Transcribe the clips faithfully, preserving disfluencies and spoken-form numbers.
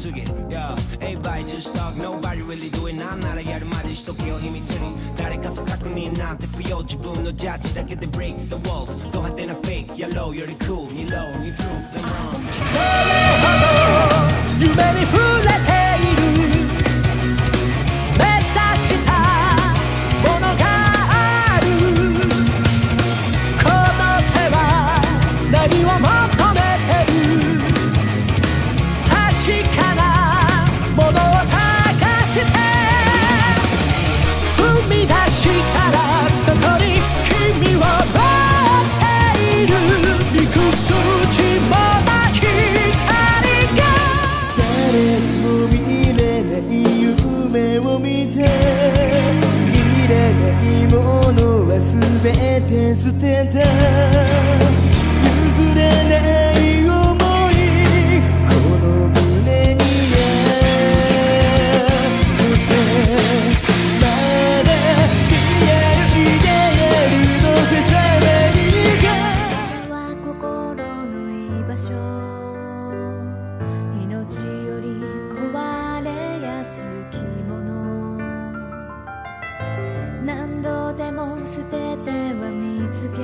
次 Yeah, everybody just talk, nobody really do it なんならやるまでしとけよ秘密に誰かと確認なんて不要自分のジャッジだけで break the walls ド派手なフェイクやろうより cool に low に prove the wrong どれほど夢に触れている目指したものがあるこの手は何を求めてる確かなものを探して踏み出したらそこに君を待っている行く筋もなき光が誰にも見れない夢を見ていらないものは全て捨てた譲れない想いこの胸にあるせまだ気がいてるの手さらにがは心の居場所命より壊れやすきもの何度でも捨てては見つけ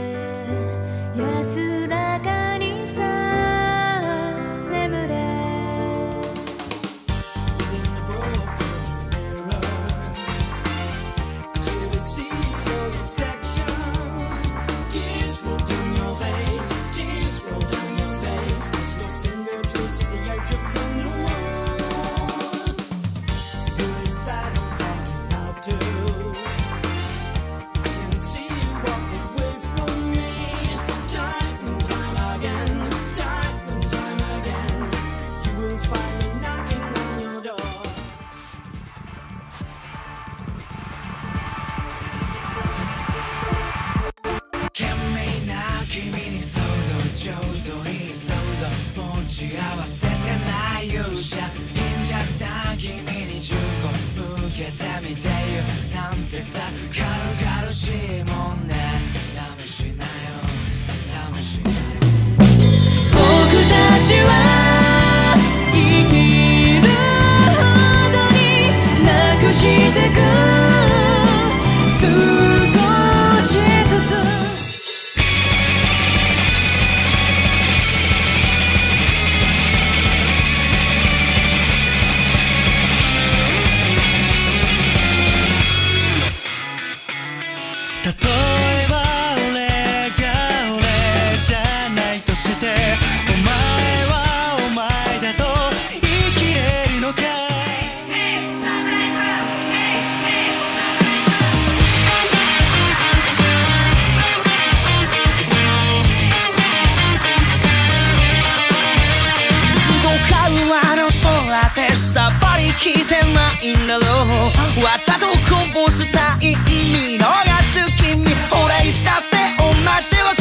安らかにさ眠れ合わせてない勇者貧弱な君にじゅうご向けてみてよなんてさ軽々しいもんね試しなよ試しなよ僕たちは生きるほどになくしてく少しずつ例えば俺が俺じゃないとしてお前はお前だと言い切れるのかどっか上の空でさっぱり聞いてないんだろうわざとこぼすサイン見逃す君俺いつだって同じで分かる